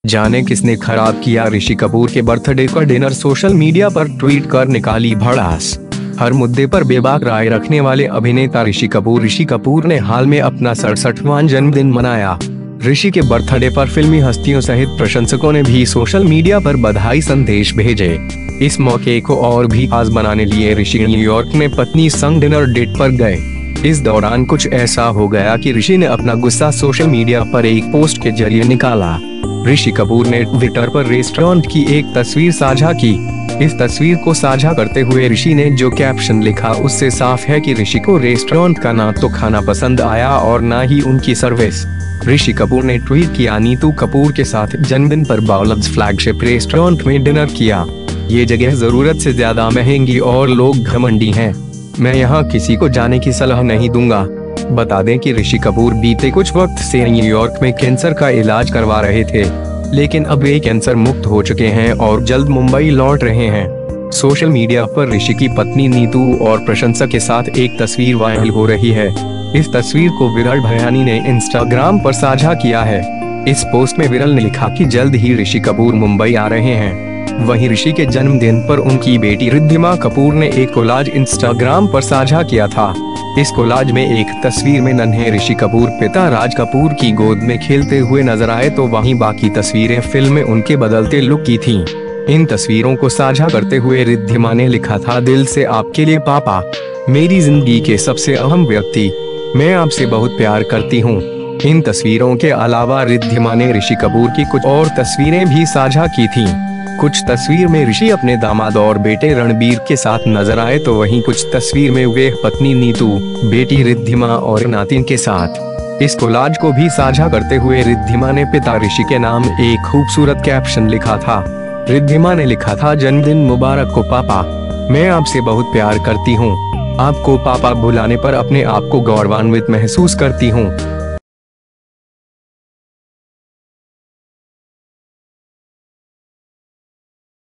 जाने किसने खराब किया ऋषि कपूर के बर्थडे का डिनर। सोशल मीडिया पर ट्वीट कर निकाली भड़ास। हर मुद्दे पर बेबाक राय रखने वाले अभिनेता ऋषि कपूर ने हाल में अपना 67वां जन्मदिन मनाया। ऋषि के बर्थडे पर फिल्मी हस्तियों सहित प्रशंसकों ने भी सोशल मीडिया पर बधाई संदेश भेजे। इस मौके को और भी खास बनाने लिए ऋषि न्यूयॉर्क में पत्नी संग डिनर डेट पर गए। इस दौरान कुछ ऐसा हो गया कि ऋषि ने अपना गुस्सा सोशल मीडिया पर एक पोस्ट के जरिए निकाला। ऋषि कपूर ने ट्विटर पर रेस्टोरेंट की एक तस्वीर साझा की। इस तस्वीर को साझा करते हुए ऋषि ने जो कैप्शन लिखा उससे साफ है कि ऋषि को रेस्टोरेंट का ना तो खाना पसंद आया और ना ही उनकी सर्विस। ऋषि कपूर ने ट्वीट किया, नीतू कपूर के साथ जन्मदिन पर बाउलब्स फ्लैगशिप रेस्टोरेंट में डिनर किया। ये जगह जरूरत से ज्यादा महंगी और लोग घमंडी हैं। मैं यहाँ किसी को जाने की सलाह नहीं दूंगा। बता दें कि ऋषि कपूर बीते कुछ वक्त से न्यूयॉर्क में कैंसर का इलाज करवा रहे थे, लेकिन अब वे कैंसर मुक्त हो चुके हैं और जल्द मुंबई लौट रहे हैं। सोशल मीडिया पर ऋषि की पत्नी नीतू और प्रशंसक के साथ एक तस्वीर वायरल हो रही है। इस तस्वीर को विरल भयानी ने इंस्टाग्राम पर साझा किया है। इस पोस्ट में विरल ने लिखा कि जल्द ही ऋषि कपूर मुंबई आ रहे हैं। वहीं ऋषि के जन्मदिन पर उनकी बेटी रिद्धिमा कपूर ने एक कोलाज इंस्टाग्राम पर साझा किया था। इस कोलाज में एक तस्वीर में नन्हे ऋषि कपूर पिता राज कपूर की गोद में खेलते हुए नजर आए, तो वहीं बाकी तस्वीरें फिल्म में उनके बदलते लुक की थीं। इन तस्वीरों को साझा करते हुए रिद्धिमा ने लिखा था, दिल से आपके लिए पापा, मेरी जिंदगी के सबसे अहम व्यक्ति, मैं आपसे बहुत प्यार करती हूँ। इन तस्वीरों के अलावा रिद्धिमा ने ऋषि कपूर की कुछ और तस्वीरें भी साझा की थीं। कुछ तस्वीर में ऋषि अपने दामाद और बेटे रणबीर के साथ नजर आए, तो वहीं कुछ तस्वीर में वे पत्नी नीतू, बेटी रिद्धिमा और नातिन के साथ। इस कोलाज को भी साझा करते हुए रिद्धिमा ने पिता ऋषि के नाम एक खूबसूरत कैप्शन लिखा था। रिद्धिमा ने लिखा था, जन्मदिन मुबारक हो पापा, मैं आपसे बहुत प्यार करती हूँ। आपको पापा बुलाने पर अपने आप को गौरवान्वित महसूस करती हूँ।